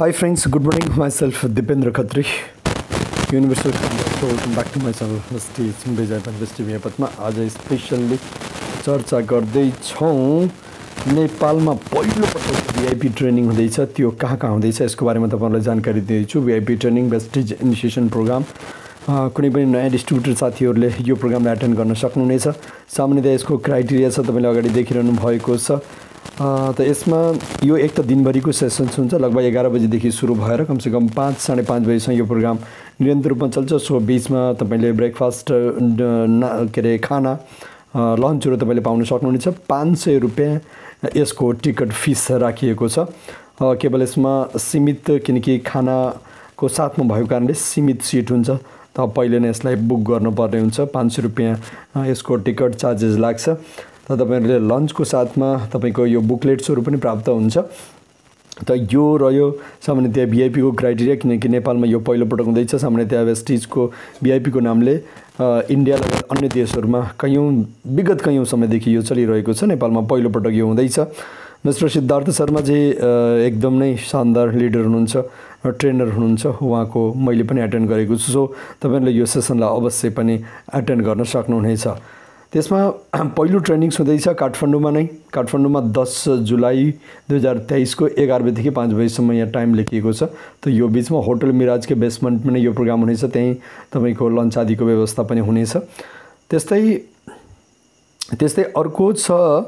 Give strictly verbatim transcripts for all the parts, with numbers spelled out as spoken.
Hi friends, good morning. Myself Dipendra Khatri, Universal Conductor. Welcome back to my channel. Vestige जयपथ Vestige जयपथमा आज specially चर्चा गर्दै छौं नेपालमा पहिलो पटक वीआईपी ट्रेनिङ हुँदैछ। त्यो कहाँ कहाँ हुँदैछ यसको बारेमा तपाईहरुलाई जानकारी दिन्छु। VIP training Vestige initiation programme कुनै पनि नयाँ डिस्ट्रिब्युटर साथीहरुले यो प्रोग्रामलाई अटेन्ड गर्न सक्नुहुनेछ। सामान्यतया यसको क्राइटेरिया छ, तपाईले अगाडि देखिरहनु भएको छ। त यसमा यो एक त दिनभरिको सेसन्स हुन्छ, लगभग एघार बजेदेखि सुरु भएर कम से कम पाँच साढे पाँच बजेसम्म यो प्रोग्राम निरन्तर रूपमा चल्छ। सो बीचमा तपाईले ब्रेकफास्ट के अरे खाना लन्चहरु तपाईले पाउन सक्नुहुनेछ। पाँच सय रुपैयाँ यसको टिकट फिस राखिएको छ। केवल यसमा सीमित, किनकि खानाको साथमा भएको कारणले सीमित सिट हुन्छ, त पहिले नै यसलाई बुक गर्नुपर्ने हुन्छ। पाँच सय रुपैयाँ यसको टिकट चार्जेस लाग्छ। त तपाईहरुले लन्चको साथमा तपाईको यो बुकलेट्सहरु पनि प्राप्त हुन्छ। त यो रह्यो सामान्यतया वीआईपी को क्राइटेरिया, किनकि नेपालमा यो पहिलो पटक हुँदैछ। सामान्यतया वेस्टिजको वीआईपी को नामले इन्डिया लगायत अन्य देशहरुमा कयौं विगत कयौं समयदेखि यो चलिरहेको छ। नेपालमा पहिलो पटक यो हुँदैछ। मिस्टर सिद्धार्थ शर्मा जी एकदम नै शानदार लिडर हुनुहुन्छ, ट्रेनर हुनुहुन्छ। उहाँको मैले पनि अटेन्ड गरेको छु। सो तपाईहरुले यो सेसनलाई अवश्य पनि अटेन्ड गर्न सक्नुहुनेछ। त्यसमा पहिलो ट्रेनिङ हुँदैछ काठमाडौँमा नै। काठमाडौँमा दस जुलाई दुई हजार तेइस को एघार बजेदेखि पाँच बजेसम्म यहाँ टाइम लेखिएको छ। त यो बीचमा होटल मिराजको बेसमेन्टमा नै यो प्रोग्राम हुनेछ। त्यही तपाईको लन्च आदिको व्यवस्था पनि हुनेछ। त्यस्तै त्यस्तै अर्को छ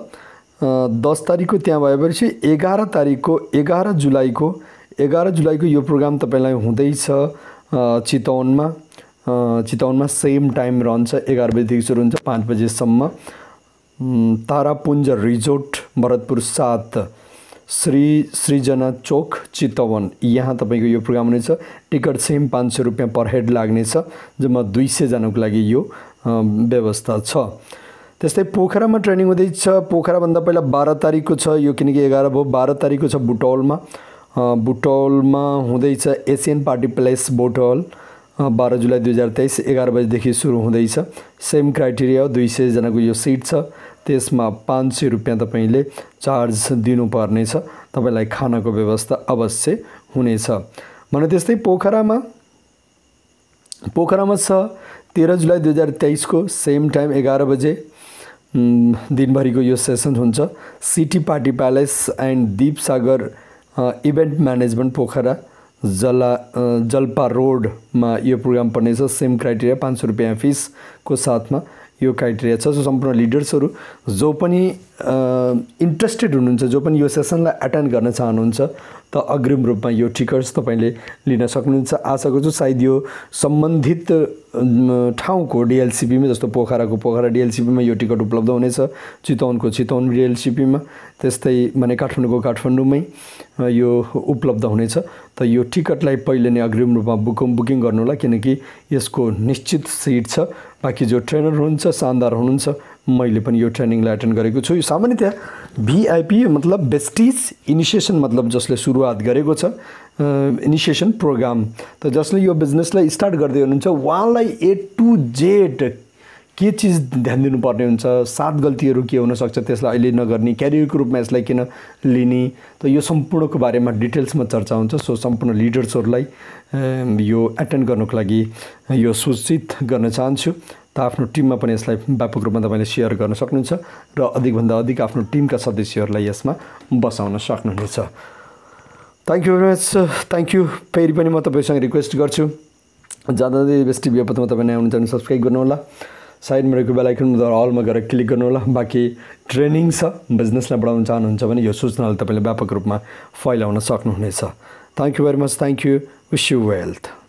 दस तारिखको त्यहाँ भएपछि एघार तारिखको एघार जुलाईको एघार जुलाईको यो प्रोग्राम तपाईलाई हुँदैछ चितवनमा। चितवनमा सेम टाइम रहन्छ, एघार बजेदेखि सुरु हुन्छ पाँच बजेसम्म। तारापुञ्ज रिजोर्ट भरतपुर सात श्री सृजना चोक चितवन, यहाँ तपाईको यो प्रोग्राम हुनेछ। टिकट सेम पाँच सय रुपैयाँ पर हेड लाग्नेछ, जम्मा दुई सय जनाको लागि यो व्यवस्था छ। त्यस्तै पोखरामा ट्रेनिङ हुँदैछ। पोखराभन्दा पहिला बाह्र तारिखको छ यो, किनकि एघार भयो। बाह्र तारिखको छ बुटौलमा। बुटौलमा हुँदैछ एसियन पार्टी प्लेस बुटौल। बाह्र जुलाई दुई हजार तेइस एघार बजेदेखि सुरु हुँदैछ। सेम क्राइटेरिया हो, दुई सय जनाको यो सिट छ। त्यसमा पाँच सय रुपैयाँ तपाईले चार्ज दिनुपर्नेछ। तपाईलाई खानाको व्यवस्था अवश्य हुनेछ। भने त्यस्तै पोखरामा पोखरामा छ तेह्र जुलाई दुई हजार तेइस को सेम टाइम एघार बजे दिनभरिको यो सेसन हुन्छ। City party palace and Deep Sagar event management Pokhara जला जलपा रोडमा यो प्रोग्राम पर्नेछ। सेम क्राइटेरिया पाँच सय रुपैयाँ फिसको साथमा यो क्राइटेरिया छ। सो सम्पूर्ण लिडर्सहरू जो पनि इन्ट्रेस्टेड हुनुहुन्छ, जो पनि यो सेसनलाई अटेन्ड गर्न चाहनुहुन्छ, त अग्रिम रूपमा यो टिकट्स तपाईले लिन सक्नुहुन्छ। आशा गर्छु सायद यो सम्बन्धित ठाउँको डिएलसीपीमा, जस्तो पोखराको पोखरा डिएलसीपीमा यो टिकट उपलब्ध हुनेछ, चितवनको चितवन डिएलसीपीमा, त्यस्तै भने काठमाडौँको काठमाडौँमै यो उपलब्ध हुनेछ। त यो टिकटलाई पहिले नै अग्रिम रूपमा बुकिङ बुकिङ गर्नु होला, किनकि यसको निश्चित सिट छ। बाँकी जो ट्रेनर हुनुहुन्छ शानदार हुनुहुन्छ। मैले पनि यो ट्रेनिङलाई अटेन्ड गरेको छु। यो सामान्यतया वीआईपी मतलब वेस्टिज इनिशिएसन मतलब जसले सुरुवात गरेको छ इनिशिएसन प्रोग्राम, त जसले यो बिजनेसलाई स्टार्ट गर्दै हुनुहुन्छ उहाँलाई ए टु जेड के चीज ध्यान दिनुपर्ने हुन्छ, सात गल्तीहरू के हुन सक्छ, त्यसलाई अहिले नगर्ने, क्यारियरको रूपमा यसलाई किन लिने, त यो सम्पूर्णको बारेमा डिटेल्समा चर्चा हुन्छ। सो सम्पूर्ण लिडर्सहरूलाई यो अटेन्ड गर्नको लागि यो सूचित गर्न चाहन्छु। त आफ्नो टिममा पनि यसलाई व्यापक रूपमा तपाईले शेयर गर्न सक्नुहुन्छ र अधिकभन्दा अधिक आफ्नो टिमका सदस्यहरूलाई यसमा बसाउन सक्नुहुनेछ। Thank you very much. Thank you. फेरि पनि म तपाईसँग रिक्वेस्ट गर्छु, जाँदा वेस्टिज जयपथमा तपाईँ नयाँ हुनुहुन्छ भने सब्सक्राइब गर्नुहोला। साइडमा रहेको बेल आइकन अलमा गएर क्लिक गर्नुहोला। बाँकी ट्रेनिङ छ, बिजनेसलाई बढाउन चाहनुहुन्छ भने यो सूचनाले तपाईले व्यापक रूपमा फैलाउन सक्नुहुनेछ। Thank you very much. Thank you. Wish you wealth.